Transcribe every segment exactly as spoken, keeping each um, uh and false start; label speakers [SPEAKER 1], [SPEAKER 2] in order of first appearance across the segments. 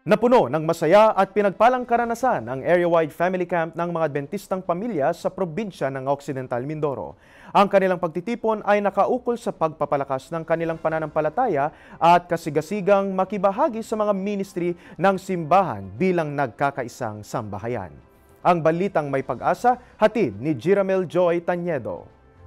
[SPEAKER 1] Napuno ng masaya at pinagpalang karanasan ang area-wide family camp ng mga Adventistang pamilya sa probinsya ng Occidental Mindoro. Ang kanilang pagtitipon ay nakaukol sa pagpapalakas ng kanilang pananampalataya at kasigasigang makibahagi sa mga ministry ng simbahan bilang nagkakaisang sambahayan. Ang balitang may pag-asa, hatid ni Jiramel Joy Tanyedo.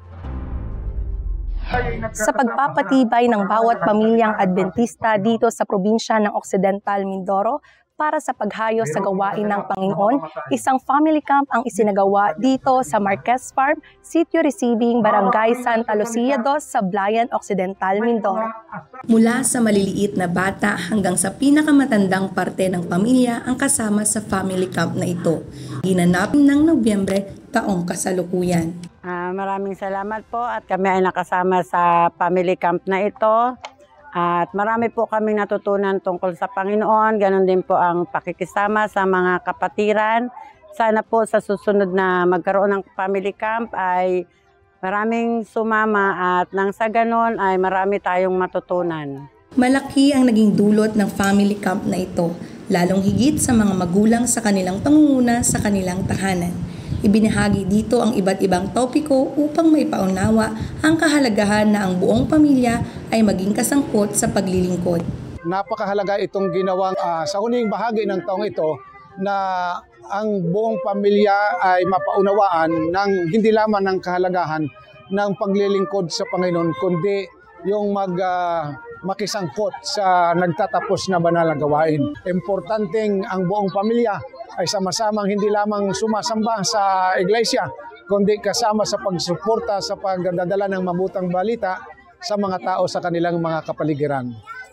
[SPEAKER 2] Sa pagpapatibay ng bawat pamilyang Adventista dito sa probinsya ng Occidental Mindoro para sa paghayo sa gawain ng Panginoon, isang family camp ang isinagawa dito sa Marquez Farm, Sitio Receiving, Barangay Santa Lucia dos, Sablayan, Occidental Mindoro. Mula sa maliliit na bata hanggang sa pinakamatandang parte ng pamilya ang kasama sa family camp na ito. Ginanap ng Nobyembre taong kasalukuyan.
[SPEAKER 3] Uh, maraming salamat po at kami ay nakasama sa family camp na ito. At marami po kaming natutunan tungkol sa Panginoon. Ganon din po ang pakikisama sa mga kapatiran. Sana po sa susunod na magkaroon ng family camp ay maraming sumama at nang sa ganon ay marami tayong matutunan.
[SPEAKER 2] Malaki ang naging dulot ng family camp na ito, lalong higit sa mga magulang sa kanilang pangunguna sa kanilang tahanan. Ibinahagi dito ang iba't ibang topiko upang may paunawa ang kahalagahan na ang buong pamilya ay maging kasangkot sa paglilingkod.
[SPEAKER 4] Napakahalaga itong ginawang uh, sa huling bahagi ng taong ito na ang buong pamilya ay mapaunawaan ng hindi lamang ng kahalagahan ng paglilingkod sa Panginoon, kundi yung mag uh, makisangkot sa nagtatapos na banal na gawain. Importanteng ang buong pamilya ay sama-samang hindi lamang sumasamba sa iglesia, kundi kasama sa pagsuporta sa pagdadala ng mabutang balita sa mga tao sa kanilang mga kapaligiran.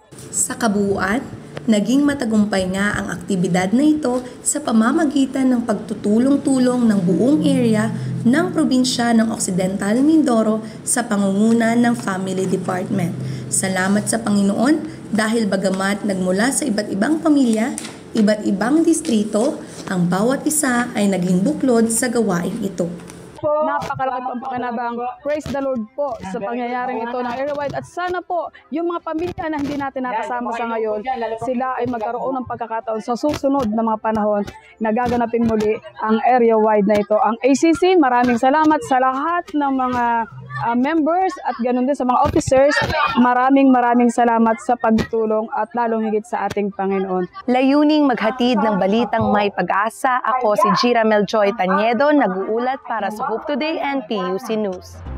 [SPEAKER 2] Sa kabuuan, naging matagumpay nga ang aktibidad na ito sa pamamagitan ng pagtutulong-tulong ng buong area ng probinsya ng Occidental Mindoro sa pangunguna ng Family Department. Salamat sa Panginoon dahil bagamat nagmula sa iba't ibang pamilya, iba't ibang distrito, ang bawat isa ay naging buklod sa gawain ito.
[SPEAKER 5] Napakalaki po ang pakinabang. Praise the Lord po sa pangyayaring ito ng area-wide. At sana po, yung mga pamilya na hindi natin nakasama sa ngayon, sila ay magkaroon ng pagkakataon sa susunod na mga panahon na gaganapin muli ang area-wide na ito. Ang A C C, maraming salamat sa lahat ng mga uh, members at ganun din sa mga officers. Maraming maraming salamat sa pagtulong at lalong higit sa ating Panginoon.
[SPEAKER 2] Layuning maghatid ng balitang may pag-asa. Ako si Jiramel Joy Tanyedo, nag-uulat para sa Hope Today and P U C News.